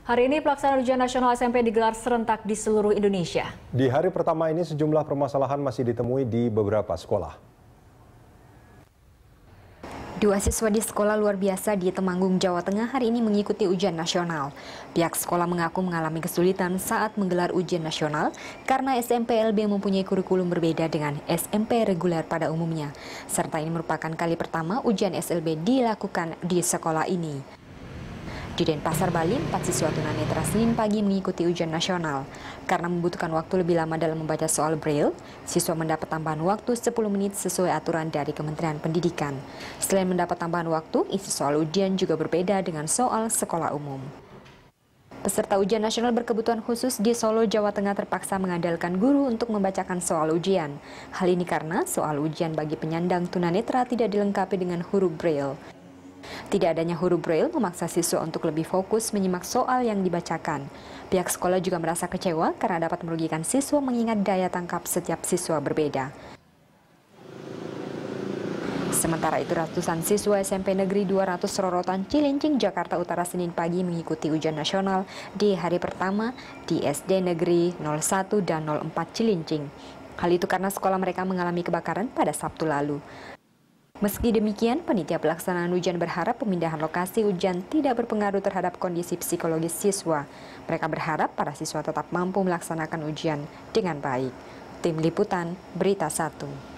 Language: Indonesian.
Hari ini pelaksanaan ujian nasional SMP digelar serentak di seluruh Indonesia. Di hari pertama ini sejumlah permasalahan masih ditemui di beberapa sekolah. Dua siswa di sekolah luar biasa di Temanggung, Jawa Tengah hari ini mengikuti ujian nasional. Pihak sekolah mengaku mengalami kesulitan saat menggelar ujian nasional karena SMPLB mempunyai kurikulum berbeda dengan SMP reguler pada umumnya. Serta ini merupakan kali pertama ujian SLB dilakukan di sekolah ini. Di Denpasar, Bali, 4 siswa tunanetra Senin pagi mengikuti ujian nasional. Karena membutuhkan waktu lebih lama dalam membaca soal Braille, siswa mendapat tambahan waktu 10 menit sesuai aturan dari Kementerian Pendidikan. Selain mendapat tambahan waktu, isi soal ujian juga berbeda dengan soal sekolah umum. Peserta ujian nasional berkebutuhan khusus di Solo, Jawa Tengah terpaksa mengandalkan guru untuk membacakan soal ujian. Hal ini karena soal ujian bagi penyandang tunanetra tidak dilengkapi dengan huruf Braille. Tidak adanya huruf Braille memaksa siswa untuk lebih fokus menyimak soal yang dibacakan. Pihak sekolah juga merasa kecewa karena dapat merugikan siswa mengingat daya tangkap setiap siswa berbeda. Sementara itu, ratusan siswa SMP Negeri 200 Rorotan Cilincing, Jakarta Utara Senin pagi mengikuti ujian nasional di hari pertama di SD Negeri 01 dan 04 Cilincing. Hal itu karena sekolah mereka mengalami kebakaran pada Sabtu lalu. Meski demikian, panitia pelaksanaan ujian berharap pemindahan lokasi ujian tidak berpengaruh terhadap kondisi psikologis siswa. Mereka berharap para siswa tetap mampu melaksanakan ujian dengan baik. Tim Liputan, Berita 1.